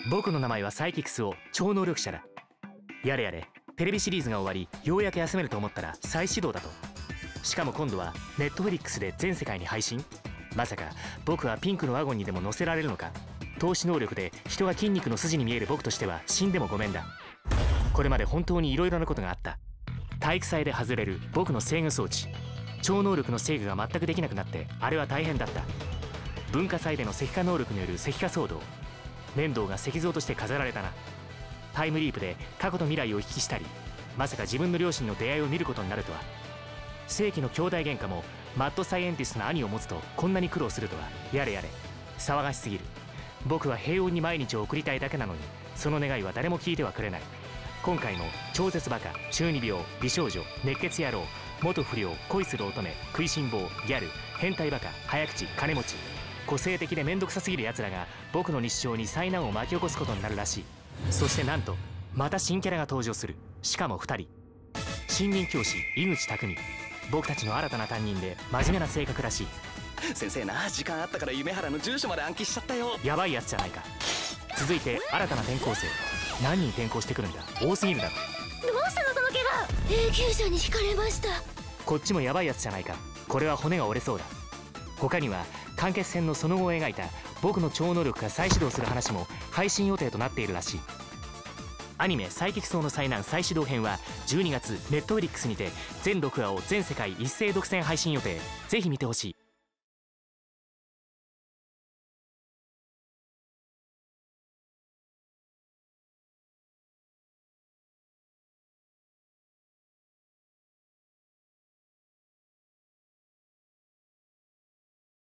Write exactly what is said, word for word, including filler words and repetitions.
僕の名前はサイキクスオ、超能力者だ。やれやれ、テレビシリーズが終わりようやく休めると思ったら再始動だと。しかも今度はネットフリックスで全世界に配信。まさか僕はピンクのワゴンにでも乗せられるのか。透視能力で人が筋肉の筋に見える僕としては死んでもごめんだ。これまで本当にいろいろなことがあった。体育祭で外れる僕の制御装置、超能力の制御が全くできなくなってあれは大変だった。文化祭での石化能力による石化騒動、面倒が石像として飾られたな。タイムリープで過去と未来を行き来したり、まさか自分の両親の出会いを見ることになるとは。世紀の兄弟喧嘩もマッドサイエンティストの兄を持つとこんなに苦労するとは。やれやれ、騒がしすぎる。僕は平穏に毎日を送りたいだけなのに、その願いは誰も聞いてはくれない。今回も超絶バカ、中二病、美少女、熱血野郎、元不良、恋する乙女、食いしん坊、ギャル、変態バカ、早口、金持ち、個性的で面倒くさすぎる奴らが僕の日常に災難を巻き起こすことになるらしい。そしてなんとまた新キャラが登場する。しかもふたり。新任教師井口匠、僕たちの新たな担任で真面目な性格らしい。 先生な、時間あったから夢原の住所まで暗記しちゃったよ。 やばいやつじゃないか。続いて新たな転校生。何人転校してくるんだ、多すぎるだろ。 どうしたのその怪我。永久者に惹かれました。 こっちもやばいやつじゃないか。これは骨が折れそうだ。他には完結編のその後を描いた僕の超能力が再始動する話も配信予定となっているらしい。アニメ「サイキクソーの災難再始動編」はじゅうにがつネットフリックスにて全ろくわを全世界一斉独占配信予定。ぜひ見てほしい。